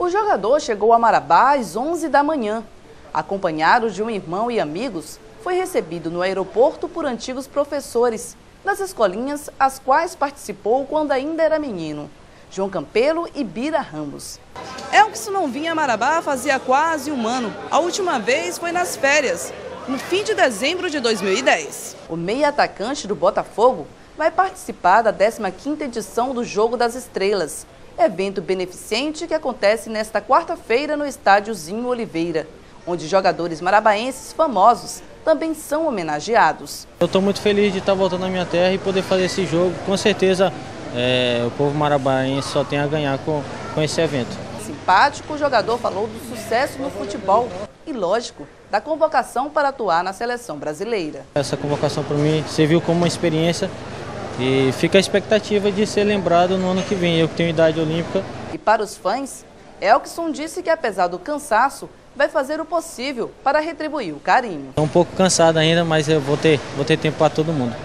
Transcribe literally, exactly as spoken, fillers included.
O jogador chegou a Marabá às onze da manhã. Acompanhado de um irmão e amigos, foi recebido no aeroporto por antigos professores das escolinhas às quais participou quando ainda era menino, João Campelo e Bira Ramos. Elkson não vinha a Marabá fazia quase um ano. A última vez foi nas férias, no fim de dezembro de dois mil e dez. O meia atacante do Botafogo vai participar da décima quinta edição do Jogo das Estrelas, evento beneficente que acontece nesta quarta-feira no estádio Zinho Oliveira, onde jogadores marabaenses famosos também são homenageados. Eu estou muito feliz de estar voltando à minha terra e poder fazer esse jogo. Com certeza é, o povo marabaense só tem a ganhar com, com esse evento. Simpático, o jogador falou do sucesso no futebol e, lógico, da convocação para atuar na seleção brasileira. Essa convocação para mim serviu como uma experiência e fica a expectativa de ser lembrado no ano que vem, eu que tenho idade olímpica. E para os fãs, Elkson disse que apesar do cansaço, vai fazer o possível para retribuir o carinho. Estou um pouco cansado ainda, mas eu vou ter, vou ter tempo para todo mundo.